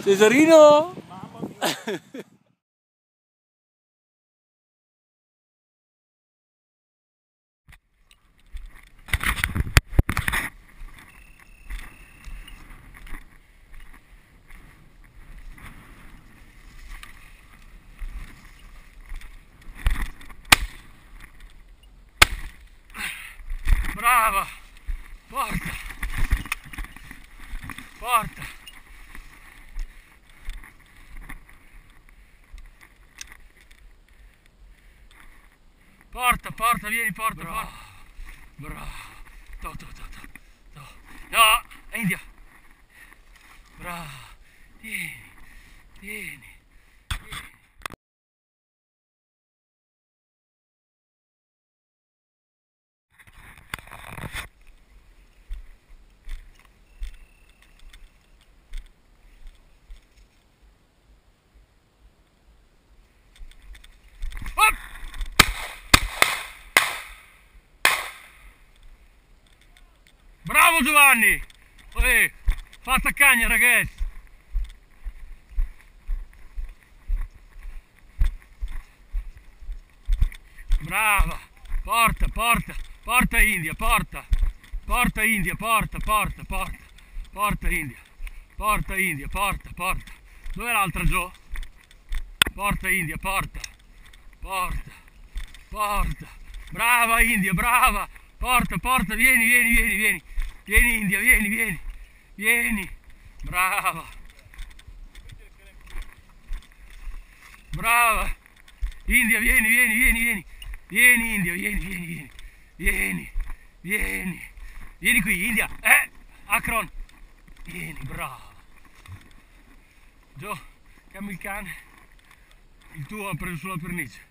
Cesarino! Brava! Porta! Porta! Porta, porta, vieni, porta, bravo, porta. Bravo. No, India. Bravo. Vieni, vieni. Bravo Giovanni! Fatta cagna ragazzi! Brava! Porta, porta! Porta India, porta! Porta India, porta, porta, porta! Porta India! Porta India, porta, porta! Dov'è l'altra Gio? Porta India, porta! Porta! Porta! Brava India, brava! Porta, porta, vieni, vieni, vieni, vieni! Vieni India, vieni, vieni, vieni, brava, brava, India, vieni, vieni, vieni, vieni, vieni India, vieni, vieni, vieni, vieni, vieni, vieni qui India, Akron, vieni, brava. Gio, chiami il cane, il tuo ha preso sulla pernice.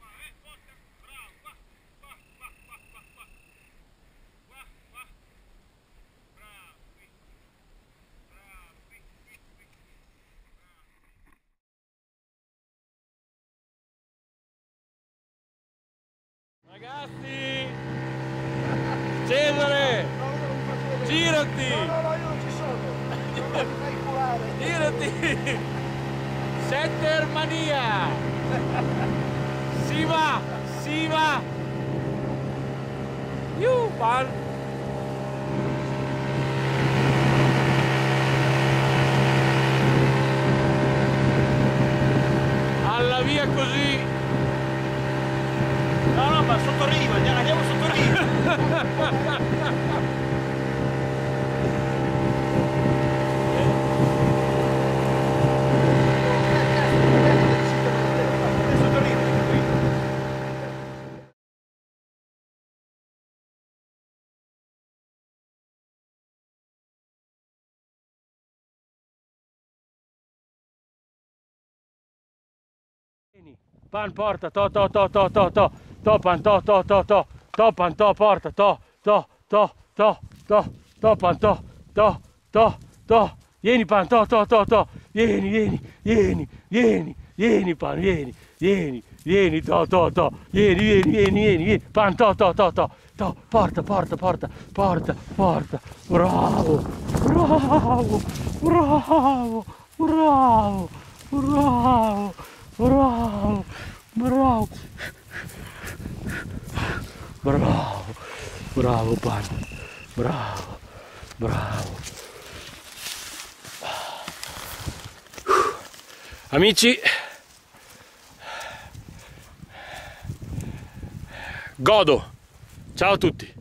Ragazzi! Cesare! Girati! No, io non ci sono! Non mi fai curare! Girati! Settermania! Si va! Si va! Pan! Alla via così! No, ma sotto riva, andiamo sotto riva! Pan porta, pan, pan, porta, pan, vieni pan, vieni, vieni, vieni, vieni, vieni pan, vieni, vieni, vieni, vieni, vieni, vieni, vieni, pan, porta, bravo, bravo, bravo, bravo, bravo, bravo, bravo, bravo, bravo pan, bravo, bravo. Amici, godo, ciao a tutti.